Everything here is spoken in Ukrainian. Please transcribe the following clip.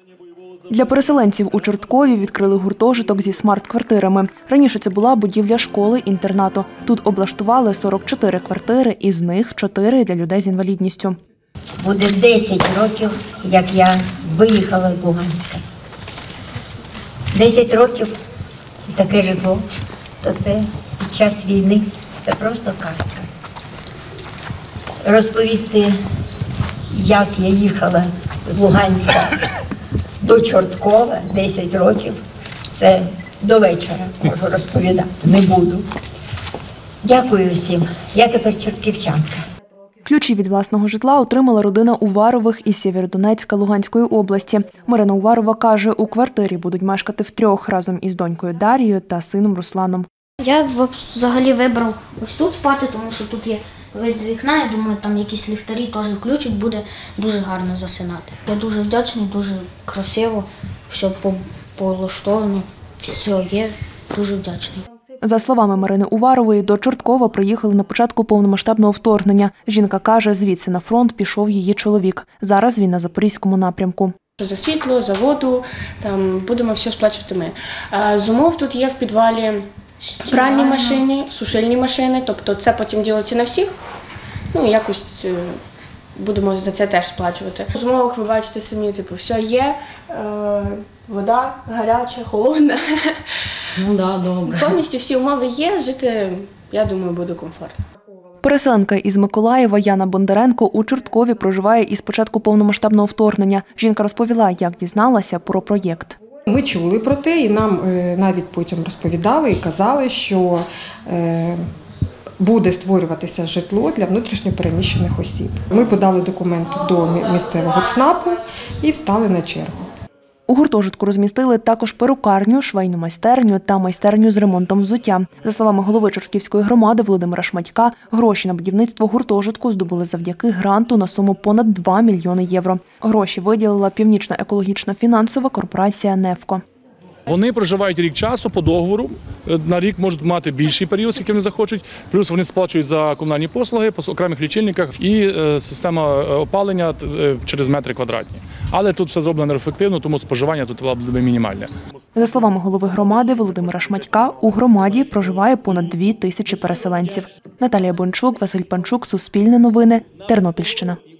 Для переселенців у Чорткові відкрили гуртожиток зі смарт-квартирами. Раніше це була будівля школи-інтернату. Тут облаштували 44 квартири, із них 4 для людей з інвалідністю. Буде 10 років, як я виїхала з Луганська. 10 років і таке житло, то це під час війни, це просто казка. Розповісти, як я їхала з Луганська до Чорткова 10 років, це до вечора можу розповідати, не буду. Дякую всім, я тепер чортківчанка. Ключі від власного житла отримала родина Уварових із Сєвєродонецька Луганської області. Марина Уварова каже, у квартирі будуть мешкати втрьох разом із донькою Дарією та сином Русланом. Я взагалі вибрав ось тут спати, тому що тут є вид з вікна. Я думаю, там якісь ліхтарі теж включать, буде дуже гарно засинати. Я дуже вдячний, дуже красиво, все полаштовано, все є, дуже вдячний. За словами Марини Уварової, до Чорткова приїхали на початку повномасштабного вторгнення. Жінка каже, звідси на фронт пішов її чоловік. Зараз він на Запорізькому напрямку. За світло, за воду, там будемо все сплачувати ми. З умов тут є в підвалі пральні машини, сушильні машини, тобто це потім ділиться на всіх. Ну, якось будемо за це теж сплачувати. В умовах ви бачите самі, типу, все є, вода гаряча, холодна. Ну да, добре. Повністю всі умови є, жити, я думаю, буде комфортно. Переселенка із Миколаєва Яна Бондаренко у Чорткові проживає із початку повномасштабного вторгнення. Жінка розповіла, як дізналася про проєкт. Ми чули про те, і нам навіть потім розповідали і казали, що буде створюватися житло для внутрішньопереміщених осіб. Ми подали документи до місцевого ЦНАПу і встали на чергу. У гуртожитку розмістили також перукарню, швейну майстерню та майстерню з ремонтом взуття. За словами голови Чортківської громади Володимира Шматька, гроші на будівництво гуртожитку здобули завдяки гранту на суму понад 2 мільйони євро. Гроші виділила Північна екологічна фінансова корпорація «Нефко». Вони проживають рік часу по договору, на рік можуть мати більший період, який вони захочуть, плюс вони сплачують за комунальні послуги по окремих лічильниках і система опалення через метри квадратні. Але тут все зроблено неефективно, тому споживання тут буде мінімальне. За словами голови громади Володимира Шматька, у громаді проживає понад 2 тисячі переселенців. Наталія Бончук, Василь Панчук, Суспільне новини, Тернопільщина.